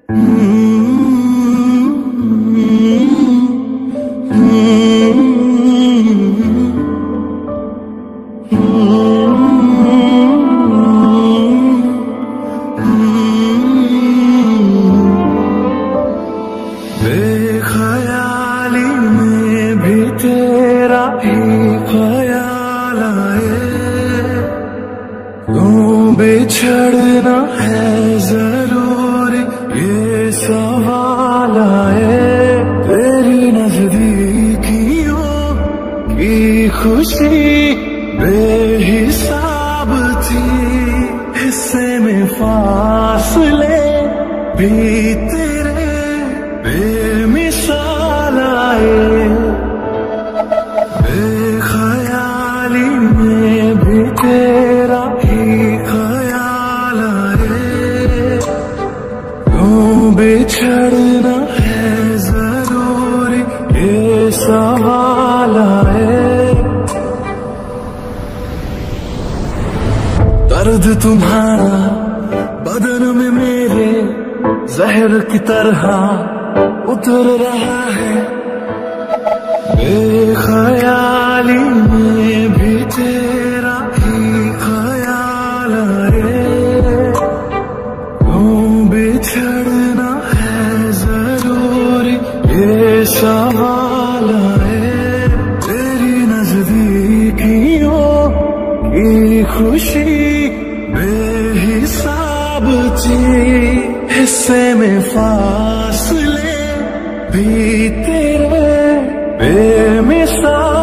बेखयाली में भी तेरा ही ख्याल आए, क्यों बिछड़ना है जरूरी ये सवाल आए। तेरी नजदीकियों की खुशी बेहिसाब थी, हिस्से में फासले भी तेरे बेमिसाल आए। बेखयाली में भी तेरा ही ख्याल आए, क्यों बिछड़ना है जरूरी ये सवाल आए। दर्द तुम्हारा बदन में मेरे जहर की तरह उतर रहा है। बेखयाली में भी तेरा ही ख्याल आए, क्यों बिछड़ना है जरूरी ये सवाल आए। तेरी नजदीकियों की खुशी बेहिसाब थी, हिस्से में फासले भी तेरे बेमिसाल